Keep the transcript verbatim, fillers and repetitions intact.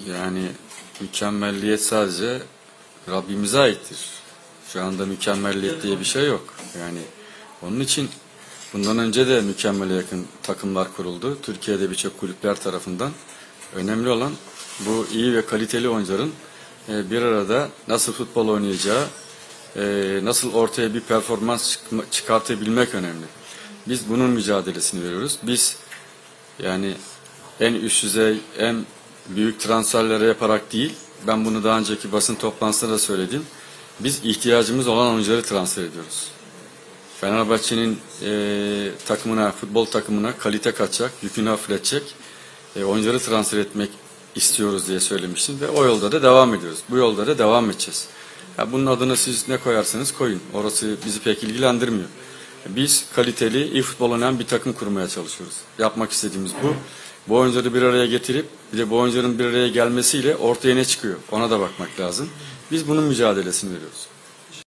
Yani mükemmelliyet sadece Rabbimize aittir. Şu anda mükemmelliyet diye bir şey yok. Yani onun için bundan önce de mükemmele yakın takımlar kuruldu. Türkiye'de birçok kulüpler tarafından. Önemli olan bu iyi ve kaliteli oyuncuların bir arada nasıl futbol oynayacağı, nasıl ortaya bir performans çıkartabilmek önemli. Biz bunun mücadelesini veriyoruz. Biz yani en üst düzey, en büyük transferleri yaparak değil, ben bunu daha önceki basın toplantısında da söyledim. Biz ihtiyacımız olan oyuncuları transfer ediyoruz. Fenerbahçe'nin e, takımına, futbol takımına kalite katacak, yükünü hafifletecek e, oyuncuları transfer etmek istiyoruz diye söylemiştim ve o yolda da devam ediyoruz. Bu yolda da devam edeceğiz. Ya bunun adını siz ne koyarsanız koyun. Orası bizi pek ilgilendirmiyor. Biz kaliteli, iyi futbol oynayan bir takım kurmaya çalışıyoruz. Yapmak istediğimiz bu. Bu oyuncuları bir araya getirip bir de bu oyuncuların bir araya gelmesiyle ortaya ne çıkıyor ona da bakmak lazım. Biz bunun mücadelesini veriyoruz.